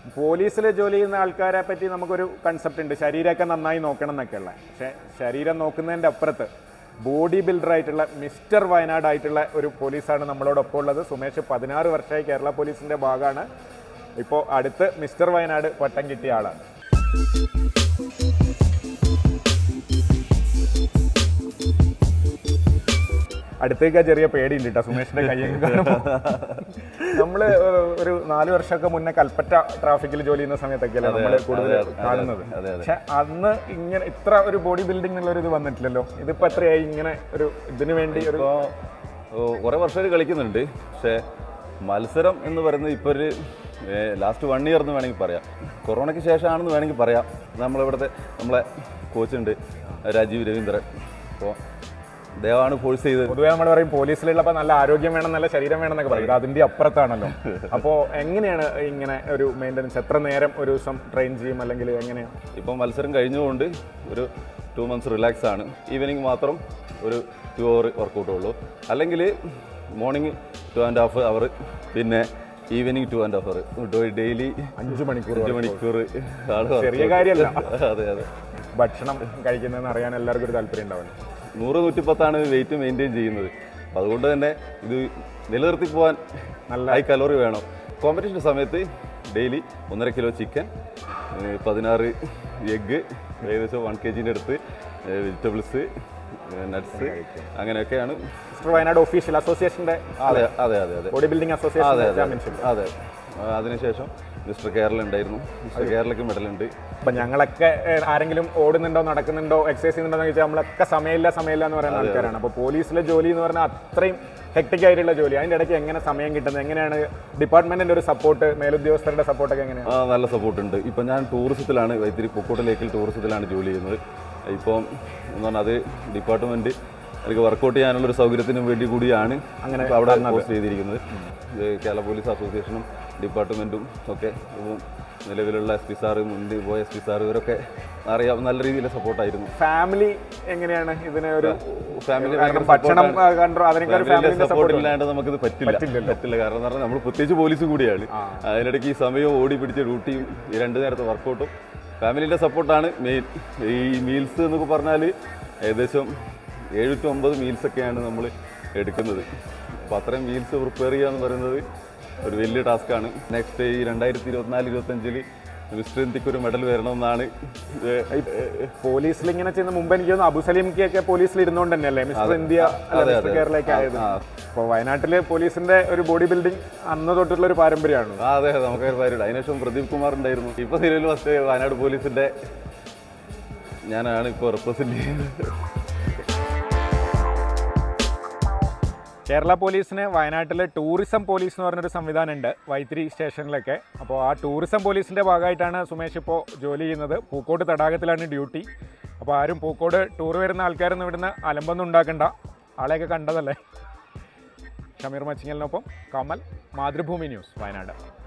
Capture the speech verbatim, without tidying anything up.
പോലീസിൽ ജോലി ചെയ്യുന്ന ആൾക്കാരെ പറ്റി നമുക്കൊരു കൺസെപ്റ്റ് ഉണ്ട്, ശരീരമൊക്കെ നന്നായി നോക്കണം എന്നൊക്കെയുള്ള. പക്ഷേ ശരീരം നോക്കുന്നതിൻ്റെ അപ്പുറത്ത് ബോഡി ബിൽഡറായിട്ടുള്ള മിസ്റ്റർ വയനാടായിട്ടുള്ള ഒരു പോലീസാണ് നമ്മളോടൊപ്പം ഉള്ളത്. സുമേഷ് പതിനാറ് വർഷമായി കേരള പോലീസിൻ്റെ ഭാഗമാണ്. ഇപ്പോൾ അടുത്ത് മിസ്റ്റർ വയനാട് പട്ടം കിട്ടിയ ആളാണ്. അടുത്തേക്ക് ചെറിയ പേടിയുണ്ട് കേട്ടോ സുമേഷിന്റെ കയ്യൊക്കെ കാണുമ്പോൾ. നമ്മൾ ഒരു നാല് വർഷമൊക്കെ മുന്നേ കൽപ്പറ്റ ട്രാഫിക്കിൽ ജോലി ചെയ്യുന്ന സമയത്തൊക്കെയല്ലേ നമ്മൾ കൂടുതൽ കാണുന്നത്. പക്ഷെ അന്ന് ഇങ്ങനെ ഇത്ര ഒരു ബോഡി ബിൽഡിംഗ് എന്നുള്ള ഒരു ഇത് വന്നിട്ടില്ലല്ലോ. ഇതിപ്പോ എത്രയായി ഇങ്ങനെ ഒരു ഇതിനു വേണ്ടി ഒരു കുറെ വർഷമായിട്ട് കളിക്കുന്നുണ്ട്. പക്ഷേ മത്സരം എന്ന് പറയുന്നത് ഇപ്പോൾ ഒരു ലാസ്റ്റ് വൺ ഇയർ എന്ന് വേണമെങ്കിൽ പറയാം. കൊറോണയ്ക്ക് ശേഷമാണെന്ന് വേണമെങ്കിൽ പറയാം. നമ്മളിവിടുത്തെ നമ്മളെ കോച്ചുണ്ട് രാജീവ് രവീന്ദ്രൻ. അപ്പോൾ അദ്ദേഹമാണ് ഫോഴ്സ് ചെയ്തത്. പൊതുവേ നമ്മൾ പറയും പോലീസിലുള്ളപ്പോൾ നല്ല ആരോഗ്യം വേണം, നല്ല ശരീരം വേണം എന്നൊക്കെ പറയും. അതിൻ്റെ അപ്പുറത്താണല്ലോ. അപ്പോൾ എങ്ങനെയാണ് ഇങ്ങനെ ഒരു മെയിൻ്റനൻസ്? എത്ര നേരം ഒരു ദിവസം ട്രെയിൻ ചെയ്യും, അല്ലെങ്കിൽ എങ്ങനെയാണ്? ഇപ്പം മത്സരം കഴിഞ്ഞുകൊണ്ട് ഒരു ടു മന്ത്സ് റിലാക്സ് ആണ്. ഈവനിങ് മാത്രം ഒരു ടു അവർ വർക്കൗട്ടേ ഉള്ളൂ. അല്ലെങ്കിൽ morning two and half hour, പിന്നെ evening two and half hour. Daily അഞ്ച് മണിക്കൂർ അഞ്ച് മണിക്കൂർ ചെറിയ കാര്യമല്ല. അതെ അതെ. ഭക്ഷണം കഴിക്കുന്നതെന്ന് അറിയാൻ എല്ലാവർക്കും ഒരു താല്പര്യം ഉണ്ടാവില്ല. നൂറ് നൂറ്റിപ്പത്താണ് വെയിറ്റ് മെയിൻറ്റെയിൻ ചെയ്യുന്നത്. അപ്പോൾ അതുകൊണ്ട് തന്നെ ഇത് നിലനിർത്തി പോകാൻ നല്ല ഹൈ കലോറി വേണം. കോമ്പറ്റീഷൻ സമയത്ത് ഡെയിലി ഒന്നര കിലോ ചിക്കൻ, പതിനാറ് എഗ്ഗ്, ഏകദേശം വൺ കെ ജിൻ്റെ അടുത്ത് വെജിറ്റബിൾസ്, നട്ട്സ്, അങ്ങനെയൊക്കെയാണ് മിസ്റ്റർ വയനാട് ഒഫീഷ്യൽ അസോസിയേഷൻ്റെ. അതെ അതെ അതെ അതെ ബോഡി ബിൽഡിംഗ് അസോസിയേഷൻ. അതെ അതെ അതെ. അതിനുശേഷം മിസ്റ്റർ കേരള ഉണ്ടായിരുന്നു. മിസ്റ്റർ കേരളയ്ക്ക് മെഡലുണ്ട്. അപ്പം ഞങ്ങളൊക്കെ ആരെങ്കിലും ഓടുന്നുണ്ടോ, നടക്കുന്നുണ്ടോ, എക്സസൈസ് ചെയ്യുന്നുണ്ടോ എന്ന് ചോദിച്ചാൽ നമ്മളൊക്കെ സമയമില്ല സമയമില്ല എന്ന് പറയുന്ന ആൾക്കാരാണ്. അപ്പോൾ പോലീസിലെ ജോലി എന്ന് പറഞ്ഞാൽ അത്രയും ഹെക്ടിക് ആയിട്ടുള്ള ജോലി. അതിൻ്റെ ഇടയ്ക്ക് എങ്ങനെ സമയം കിട്ടുന്നത്? എങ്ങനെയാണ് ഡിപ്പാർട്ട്മെൻറ്റിൻ്റെ ഒരു സപ്പോർട്ട്, മേലുദ്യോഗസ്ഥരുടെ സപ്പോർട്ടൊക്കെ എങ്ങനെയാണ്? ആ നല്ല സപ്പോർട്ടുണ്ട്. ഇപ്പം ഞാൻ ടൂറിസത്തിലാണ്, വൈത്തിരി പൂക്കോട്ട് ലേക്കിൽ ടൂറിസത്തിലാണ് ജോലി ചെയ്യുന്നത്. ഇപ്പം എന്ന് പറഞ്ഞാൽ അത് ഡിപ്പാർട്ട്മെൻറ്റ് എനിക്ക് വർക്കൗട്ട് ചെയ്യാനുള്ളൊരു സൗകര്യത്തിനും വേണ്ടി കൂടിയാണ് അങ്ങനെ അവിടെ പോസ്റ്റ് ചെയ്തിരിക്കുന്നത്. കേരള പോലീസ് അസോസിയേഷനും ഡിപ്പാർട്ട്മെൻറ്റും ഒക്കെ നിലവിലുള്ള എസ് പി സാറ്, മുൻപ് പോയ എസ് പി സാറ്, ഇവരൊക്കെ അറിയാം നല്ല രീതിയിൽ സപ്പോർട്ടായിരുന്നു. ഫാമിലി എങ്ങനെയാണ് ഇതിനെ ഒരു ഫാമിലി സപ്പോർട്ട് ഇല്ലാണ്ട് നമുക്കിത് പറ്റില്ല പറ്റില്ല കാരണം എന്ന് പറഞ്ഞാൽ നമ്മൾ പ്രത്യേകിച്ച് പോലീസ് കൂടിയാണ്. അതിനിടയ്ക്ക് ഈ സമയവും ഓടി പിടിച്ച ഡ്യൂട്ടിയും ഈ രണ്ട് നേരത്തെ വർക്കൗട്ടും ഫാമിലിൻ്റെ സപ്പോർട്ടാണ് മെയിൻ. ഈ മീൽസ് എന്നൊക്കെ പറഞ്ഞാൽ ഏകദേശം ഏഴ് ടു ഒമ്പത് മീൽസൊക്കെയാണ് നമ്മൾ എടുക്കുന്നത്. അപ്പോൾ അത്രയും മീൽസ് പ്രിപ്പയർ ചെയ്യുക എന്ന് പറയുന്നത് ഒരു വലിയ ടാസ്ക്കാണ്. നെക്സ്റ്റ് ഈ രണ്ടായിരത്തി ഇരുപത്തിനാല് ഇരുപത്തഞ്ചിൽ മിസ്റ്റർ ഇന്ത്യക്ക് ഒരു മെഡൽ വരണമെന്നാണ്. പോലീസിൽ ഇങ്ങനെ ചെയ്യുന്ന മുമ്പ് എനിക്ക് തോന്നുന്നു അബുസലീംക്കൊക്കെ പോലീസിൽ ഇരുന്നുകൊണ്ട് തന്നെയല്ലേ മിസ്റ്റർ ഇന്ത്യ കേരളയ്ക്ക് ആയത്. അപ്പോൾ വയനാട്ടിൽ പോലീസിന്റെ ഒരു ബോഡി ബിൽഡിംഗ് അന്ന് തൊട്ടുള്ള ഒരു പാരമ്പര്യമാണ്. അതെ അതെ, നമുക്കൊരു പാരമ്പര്യം. അതിനുശേഷം പ്രദീപ് കുമാർ ഉണ്ടായിരുന്നു. ഇപ്പോൾ നിലവിൽ ഫസ്റ്റ് വയനാട് പോലീസിന്റെ ഞാനാണ് ഇപ്പോൾ റെപ്രസെന്റ് ചെയ്യുന്നത്. കേരള പോലീസിന് വയനാട്ടിൽ ടൂറിസം പോലീസ് എന്ന് പറഞ്ഞൊരു സംവിധാനം ഉണ്ട് വൈത്തിരി സ്റ്റേഷനിലൊക്കെ. അപ്പോൾ ആ ടൂറിസം പോലീസിൻ്റെ ഭാഗമായിട്ടാണ് സുമേഷ് ഇപ്പോൾ ജോലി ചെയ്യുന്നത്. പൂക്കോട് തടാകത്തിലാണ് ഡ്യൂട്ടി. അപ്പോൾ ആരും പൂക്കോട് ടൂർ വരുന്ന ആൾക്കാരൊന്നും ഇവിടുന്ന് അലമ്പൊന്നും ഉണ്ടാക്കണ്ട. ആളെയൊക്കെ കണ്ടതല്ലേ. ഷമീർ മച്ചിങ്ങലിനൊപ്പം കമൽ, മാതൃഭൂമി ന്യൂസ്, വയനാട്.